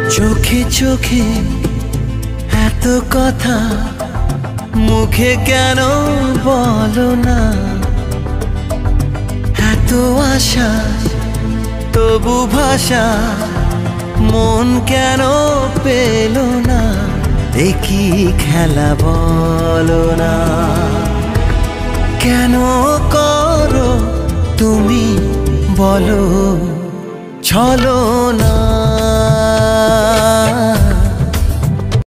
চোখে চোখে এত কথা মুখে কেন বলো না, এত আশা তবু ভাষা মন কেন পেল না, দেখি খেলা বলো না। কেন করো তুমি বলো ছলনা।